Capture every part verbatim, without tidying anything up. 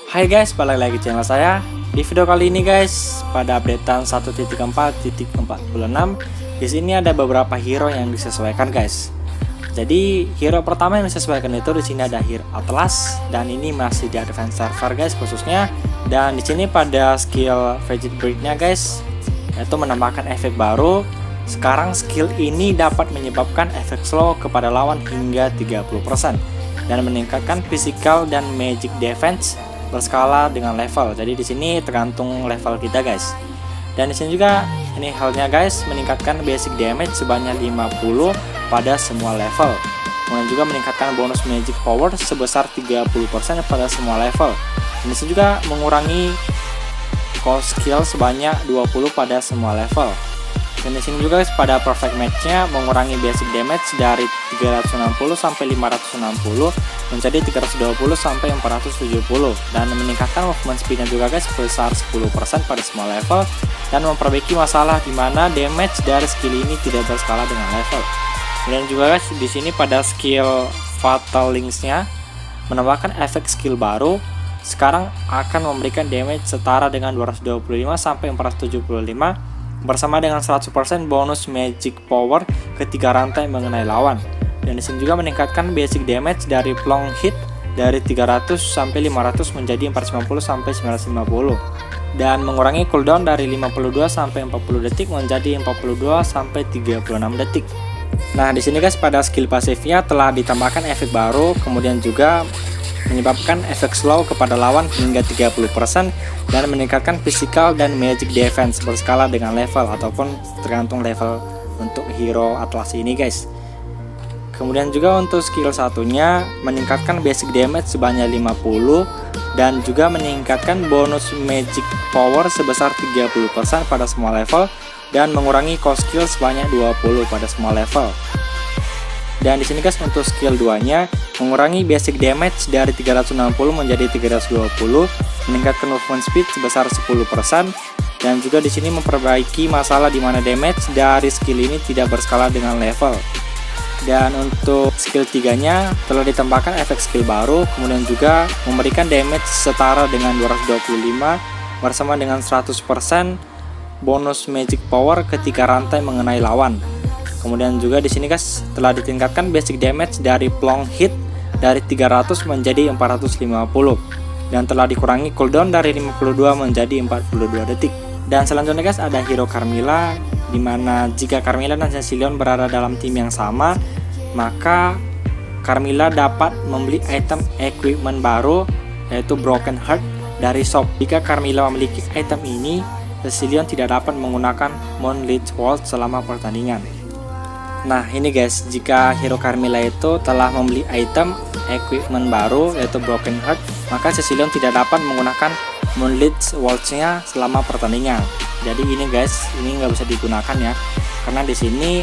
Hai guys, balik lagi channel saya. Di video kali ini guys, pada updatean satu titik empat titik empat puluh enam, di sini ada beberapa hero yang disesuaikan guys. Jadi hero pertama yang disesuaikan itu di sini ada hero Atlas, dan ini masih di advance server guys khususnya. Dan di sini pada skill Frigid Break-nya guys, yaitu menambahkan efek baru. Sekarang skill ini dapat menyebabkan efek slow kepada lawan hingga tiga puluh persen dan meningkatkan physical dan magic defense berskala dengan level. Jadi di sini tergantung level kita guys. Dan di sini juga ini halnya guys, meningkatkan basic damage sebanyak lima puluh pada semua level. Kemudian juga meningkatkan bonus magic power sebesar tiga puluh persen pada semua level. Dan di sini juga mengurangi cost skill sebanyak dua puluh pada semua level. Dan di sini juga guys, pada perfect match-nya mengurangi basic damage dari tiga ratus enam puluh sampai lima ratus enam puluh menjadi tiga ratus dua puluh sampai empat ratus tujuh puluh, dan meningkatkan movement speed-nya juga guys sebesar sepuluh persen pada semua level, dan memperbaiki masalah di mana damage dari skill ini tidak berskala dengan level. Kemudian juga guys, di sini pada skill Fatal Links-nya menambahkan efek skill baru. Sekarang akan memberikan damage setara dengan dua ratus dua puluh lima sampai empat ratus tujuh puluh lima bersama dengan seratus persen bonus magic power ketika rantai mengenai lawan. Dan di sini juga meningkatkan basic damage dari plong hit dari tiga ratus sampai lima ratus menjadi empat ratus lima puluh sampai sembilan ratus lima puluh, dan mengurangi cooldown dari lima puluh dua sampai empat puluh detik menjadi empat puluh dua sampai tiga puluh enam detik. Nah, di sini guys, pada skill pasifnya telah ditambahkan efek baru, kemudian juga menyebabkan efek slow kepada lawan hingga tiga puluh persen dan meningkatkan physical dan magic defense berskala dengan level ataupun tergantung level untuk hero Atlas ini guys. Kemudian juga untuk skill satunya meningkatkan basic damage sebanyak lima puluh dan juga meningkatkan bonus magic power sebesar tiga puluh persen pada semua level dan mengurangi cost skill sebanyak dua puluh pada semua level. Dan di sini guys, untuk skill dua-nya mengurangi basic damage dari tiga ratus enam puluh menjadi tiga ratus dua puluh, meningkatkan movement speed sebesar sepuluh persen, dan juga di sini memperbaiki masalah di mana damage dari skill ini tidak berskala dengan level. Dan untuk skill tiga-nya telah ditambahkan efek skill baru, kemudian juga memberikan damage setara dengan dua ratus dua puluh lima bersama dengan seratus persen bonus magic power ketika rantai mengenai lawan. Kemudian juga di sini guys, telah ditingkatkan basic damage dari plong hit dari tiga ratus menjadi empat ratus lima puluh, dan telah dikurangi cooldown dari lima puluh dua menjadi empat puluh dua detik. Dan selanjutnya guys, ada hero Carmilla, dimana jika Carmilla dan Cecilion berada dalam tim yang sama, maka Carmilla dapat membeli item equipment baru yaitu Broken Heart dari shop. Jika Carmilla memiliki item ini, Cecilion tidak dapat menggunakan Moonlit Waltz selama pertandingan. Nah ini guys, jika hero Carmilla itu telah membeli item equipment baru yaitu Broken Heart, maka Cecilion tidak dapat menggunakan Moonlit Waltz-nya selama pertandingan. Jadi ini guys, ini nggak bisa digunakan ya, karena di sini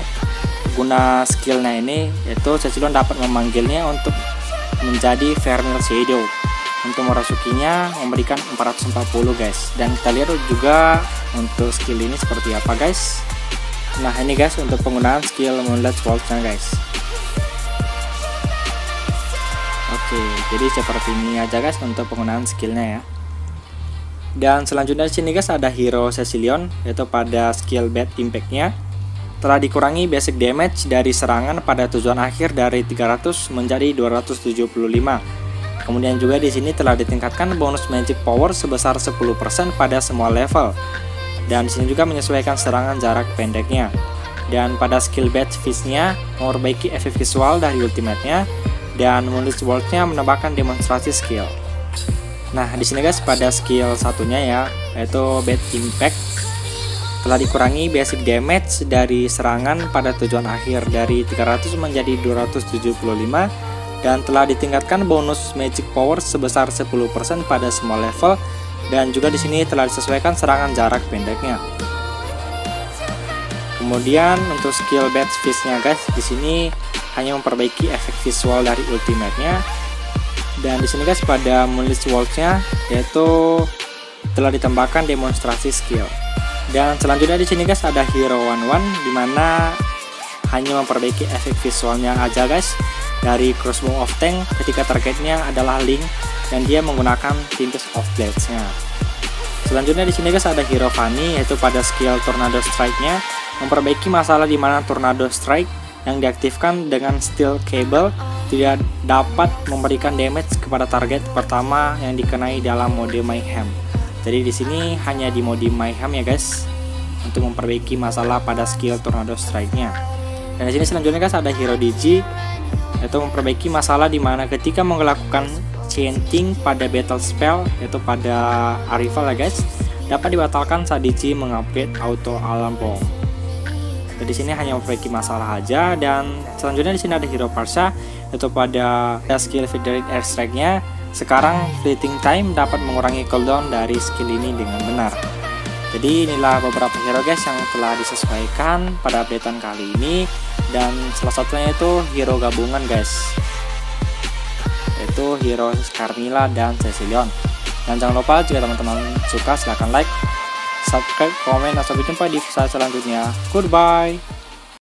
guna skillnya ini yaitu Cecilion dapat memanggilnya untuk menjadi Vernal Shadow. Untuk merasukinya memberikan empat ratus empat puluh guys, dan kita lihat juga untuk skill ini seperti apa guys. Nah ini guys, untuk penggunaan skill Moonlit Waltz-nya guys. Oke, jadi seperti ini aja guys untuk penggunaan skillnya ya. Dan selanjutnya di sini guys ada hero Cecilion, yaitu pada skill Bad Impact-nya telah dikurangi basic damage dari serangan pada tujuan akhir dari tiga ratus menjadi dua ratus tujuh puluh lima. Kemudian juga di sini telah ditingkatkan bonus magic power sebesar sepuluh persen pada semua level. Dan di sini juga menyesuaikan serangan jarak pendeknya. Dan pada skill Bad Fist-nya memperbaiki efek visual dari ultimate-nya, dan Moonlit Waltz-nya menambahkan demonstrasi skill. Nah, di sini guys, pada skill satunya ya, yaitu Bad Impact, telah dikurangi basic damage dari serangan pada tujuan akhir dari tiga ratus menjadi dua ratus tujuh puluh lima, dan telah ditingkatkan bonus magic power sebesar sepuluh persen pada semua level. Dan juga di sini telah disesuaikan serangan jarak pendeknya. Kemudian untuk skill Bad Fist-nya guys, di sini hanya memperbaiki efek visual dari ultimate-nya. Dan di sini guys, pada Moonlit Waltz-nya yaitu telah ditambahkan demonstrasi skill. Dan selanjutnya di sini guys ada hero One One, dimana hanya memperbaiki efek visualnya aja guys. dari Crossbow of Tank ketika targetnya adalah Link dan dia menggunakan Tempest of Blades-nya. Selanjutnya di sini guys ada hero Fanny, yaitu pada skill Tornado Strike-nya memperbaiki masalah di mana Tornado Strike yang diaktifkan dengan Steel Cable tidak dapat memberikan damage kepada target pertama yang dikenai dalam mode Mayhem. Jadi di sini hanya di mode Mayhem ya guys, untuk memperbaiki masalah pada skill Tornado Strike-nya. Dan di sini selanjutnya guys ada hero Digi, yaitu memperbaiki masalah di mana ketika melakukan chanting pada battle spell, yaitu pada Arrival ya guys, dapat dibatalkan saat Digi mengupgrade auto alarm bomb. Jadi di sini hanya memperbaiki masalah aja. Dan selanjutnya di sini ada hero Parsha, yaitu pada skill Federic Airstrike-nya sekarang fleeting time dapat mengurangi cooldown dari skill ini dengan benar. Jadi inilah beberapa hero guys yang telah disesuaikan pada updatean kali ini, dan salah satunya itu hero gabungan guys, yaitu hero Carmilla dan Cecilion. Dan jangan lupa jika teman-teman suka silahkan like, subscribe, komen, dan sampai jumpa di video selanjutnya. Goodbye.